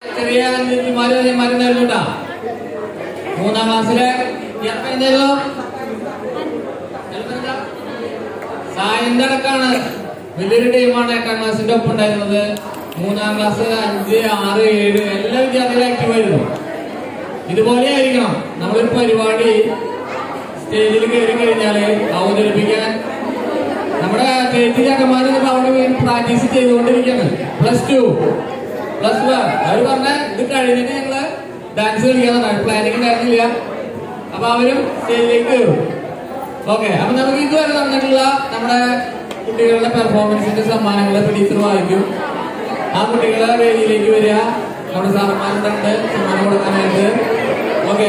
ചെറിയ മരുന്നുണ്ടാ 3ാം ക്ലാസ്സിലെ സായന്റെ അടക്കാണ്. വലിയൊരു ടീമാണ് 8ാം ക്ലാസ്സിന്റെ ഒപ്പം ഉണ്ടായിരുന്നത്. 3ാം ക്ലാസ് 5, 6, 7 എല്ലാ വിദ്യാർത്ഥികളും ആക്റ്റീവായിരുന്നു. ഇതുപോലെ ആയിരിക്കണം നമ്മളൊരു പരിപാടി സ്റ്റേജിൽ കയറി കഴിഞ്ഞാല് അവതരിപ്പിക്കാൻ. നമ്മുടെ ചേച്ചി ചക്കന്മാരൊക്കെ അവിടെ പ്രാക്ടീസ് ചെയ്തുകൊണ്ടിരിക്കുകയാണ്. +2, +1 അവര് പറഞ്ഞ ഇത് കഴിഞ്ഞിട്ട് ഞങ്ങള് ഡാൻസ് കളിക്കാന്നാണ്. പ്ലാനിങ് ഉണ്ടായിരുന്നില്ല. അപ്പൊ അവരും സ്റ്റേജിലേക്ക് കയറും. ഓക്കെ, അപ്പൊ നമുക്ക് ഇതുവരെ തന്നിട്ടുള്ള നമ്മുടെ കുട്ടികളുടെ പെർഫോമൻസിന്റെ സമ്മാനങ്ങളെ ടീച്ചർ വായിക്കും. ആ കുട്ടികളെ വേദിയിലേക്ക് വരിക. നമ്മുടെ സാറന്മാരുണ്ട് സമ്മാനം കൊടുക്കാനായിട്ട്. ഓക്കെ,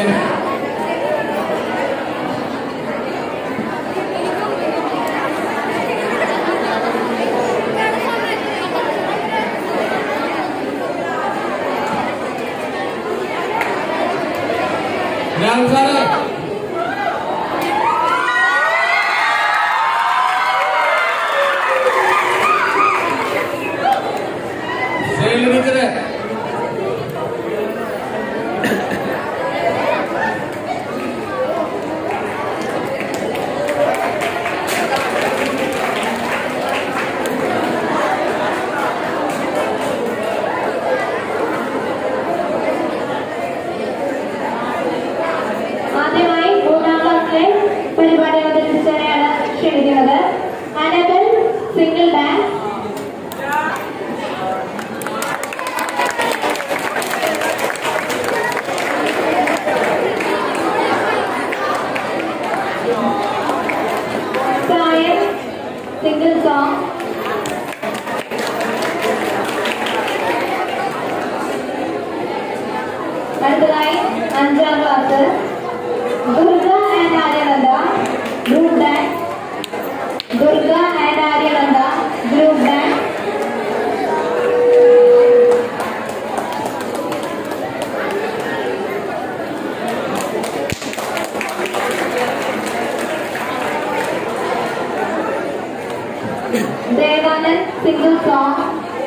രാഹുൽ സാറ് ടീച്ചറെ ആദ്യമായി 3ാം ക്ലാസ്സിലെ പരിപാടി അവതരിപ്പിച്ചവരെയാണ് ക്ഷണിക്കുന്നത്. Annabel single dance, Sayan single song, അടുത്തതായി 5ാം class Durga and Aryananda group dance, Durga and Aryananda group dance, Devanand single song,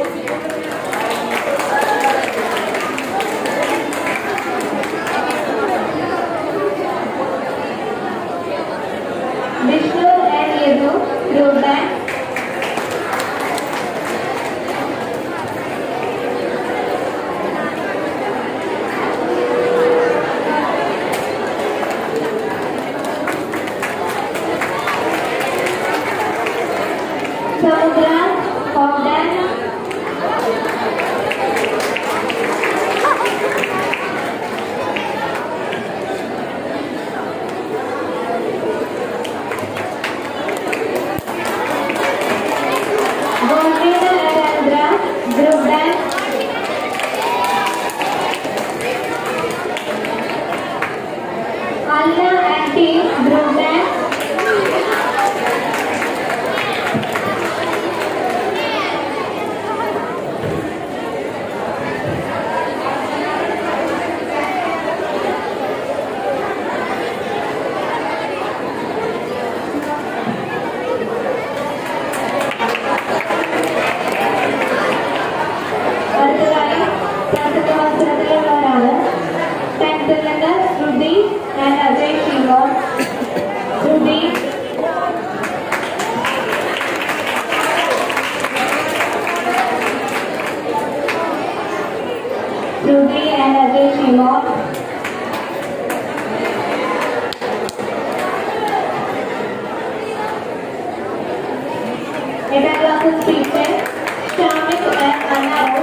Vishnu and Yadu group dance, Samudra folk dance, Govinda and Andhra group dance, അല്ല ആൻഡ് ടീം ഗ്രൂപ്പ് ഡാൻസ്, അടുത്തതായി 10ാം മത്സരത്തിലുള്ളവരാണ്. 10th നിന്ന് ശ്രുതി ആൻഡ് അജയ് ഷിമോൻ, ശ്രുതി, ശ്രുതി ആൻഡ് അജയ് ഷിമോൻ, 8ാം class teacher Shamik and Annav,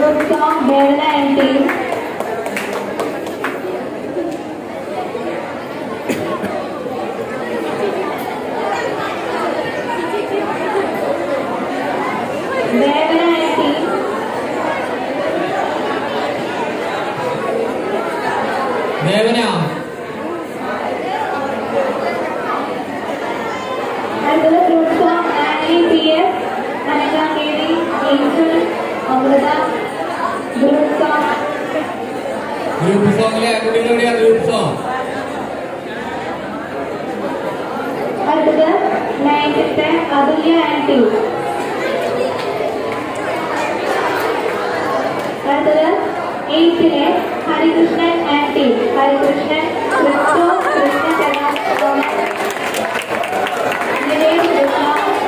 group song Devana and team. Devana and team. Devana And the group song Annie PS, Anika KD, Angel, Amrita, group song. Group സോങ്ങിലെ കുട്ടികളുടെ group song അടുത്തത് 9th Athulya and team. അടുത്തത് 8th Harikrishnan and team. Harikrishnan, Christo, Krishnachandran, Nilesh Krishna.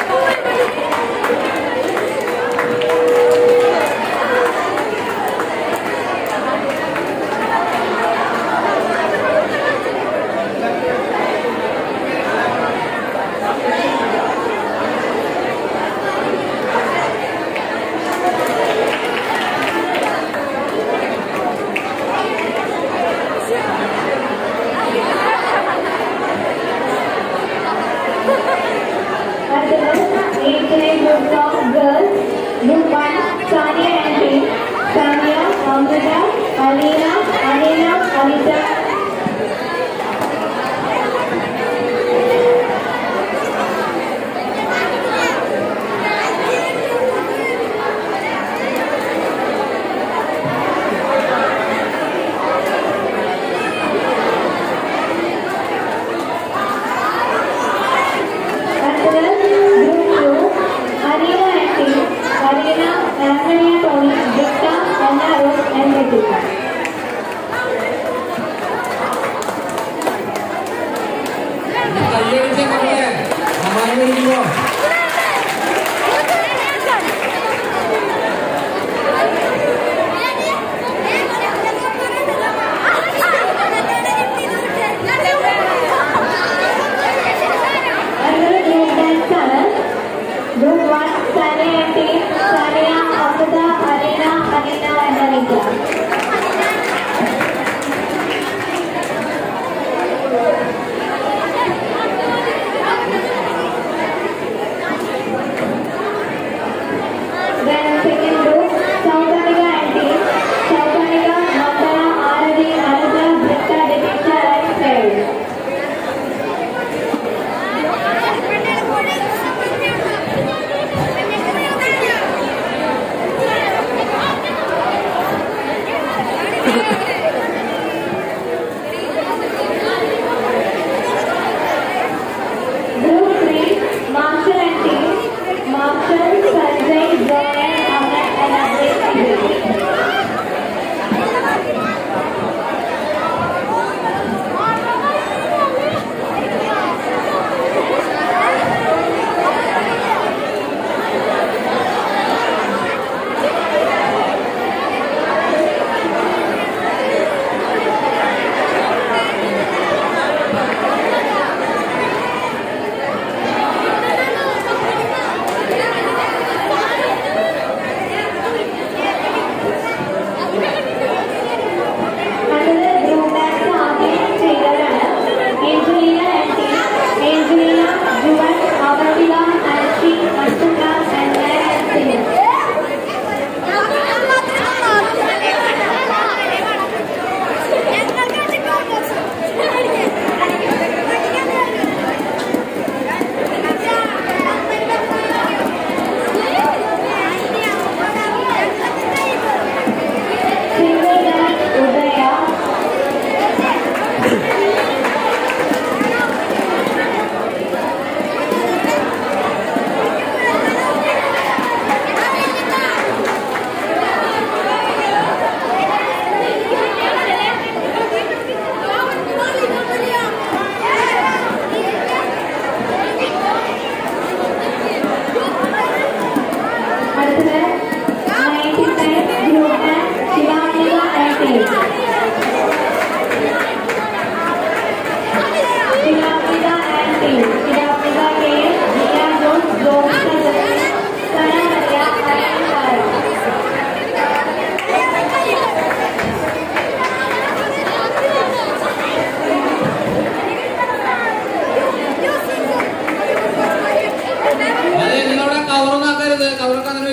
Group song girls, group 1 Sania and team. Sania, Amrita, Alina, Anina, Anita. Anthony, Tony, Victor, Anna, Rose, and Ritika.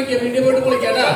കുളിക്കാം, വീട്ടിൽ പോയിട്ട് കുളിക്കാട്ടാ.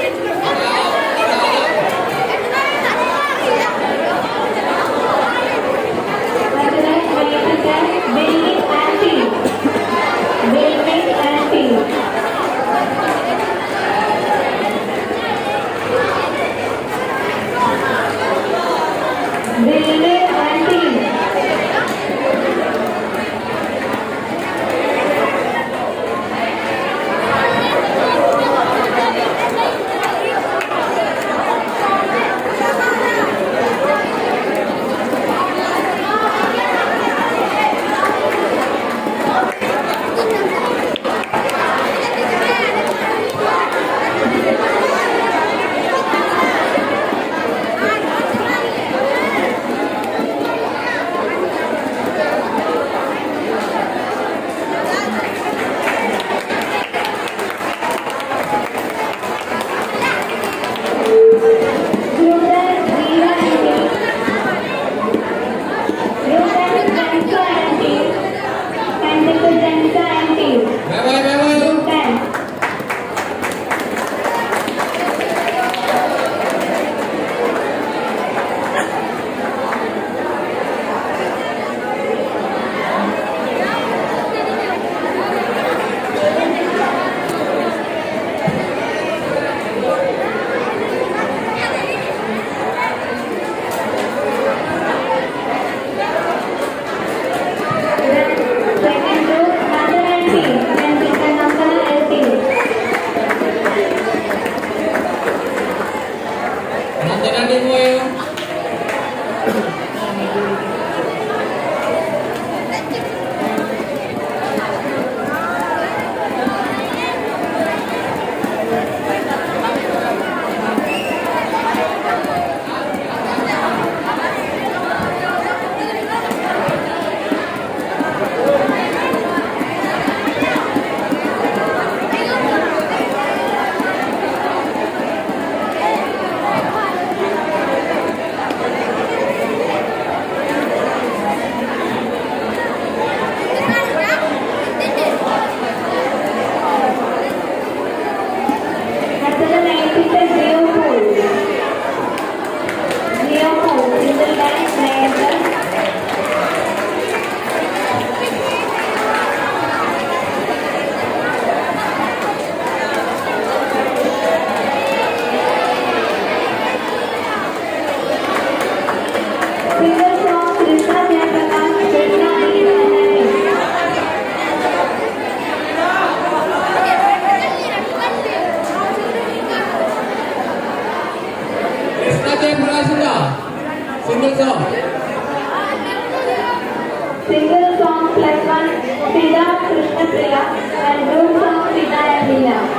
Single song plus one, Sridhar Krishna Priya, and group song Sita and Leela.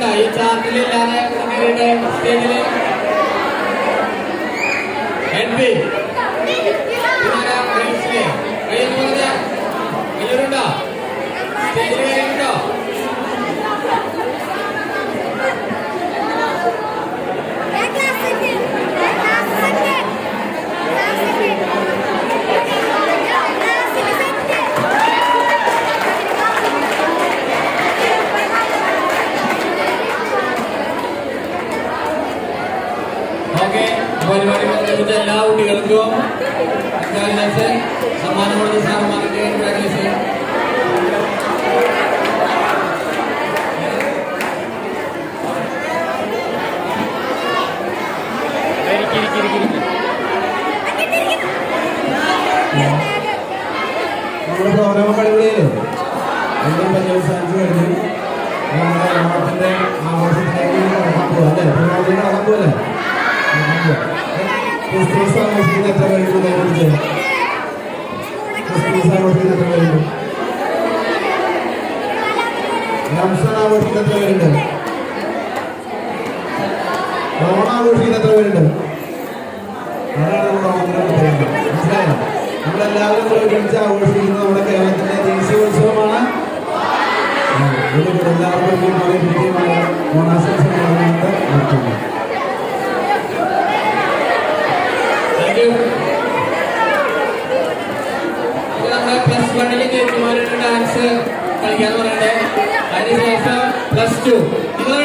കയറിയിട്ടുണ്ടോ ഈ ചാർട്ടിലില്ലാതെ കയറിയിട്ട് സ്റ്റേജില് NP കയ്യൂരുണ്ടോ സ്റ്റേജിൽ കയറിയിട്ടുണ്ടോ പരിപാടി പങ്കെടുത്ത എല്ലാ കുട്ടികൾക്കും സമ്മാനം കൊടുത്ത സാറന്മാർക്ക് കൺഗ്രാജുലേഷൻ. നമ്മുടെ പ്രോഗ്രാമൊക്കെ അടിപൊളിയല്ലേ? എല്ലാം പഞ്ചവത്സരിച്ച് കഴിഞ്ഞു. നമ്മുടെ ഓണത്തിന്റെ ആഘോഷത്തിലേക്ക് നടക്കാൻ പോവാ അല്ലേ? പരിപാടിയിൽ നടക്കാൻ പോവല്ലേ? ക്രിസ്മസ് ആഘോഷിക്കുന്ന എത്ര പേരുണ്ട്? ക്രിസ്മസ് ആഘോഷിക്കുന്ന എത്ര പേരുണ്ട്? റംസാൻ ആഘോഷിക്കുന്ന എത്ര പേരുണ്ട്? ഓണം ആഘോഷിക്കുന്ന എത്ര പേരുണ്ട്? അതാണ് നമ്മുടെ ഓണത്തിന് പ്രത്യേകത. മനസ്സിലായോ? നമ്മളെല്ലാവരും കൂടെ ഒരുമിച്ച് ആഘോഷിക്കുന്നത് നമ്മുടെ കേരളത്തിന്റെ ദേശീയോത്സവമാണ്. എല്ലാവർക്കും കൃത്യമായ ഓണാശംസകൾ നടത്തുന്നു. നമ്മുടെ പ്ലസ് വണ്ണിലെ ചേച്ചിമാരുടെ ഡാൻസ് കളിക്കാന്ന് പറയണ്ടേ. അതിനുശേഷം +2 നിങ്ങൾ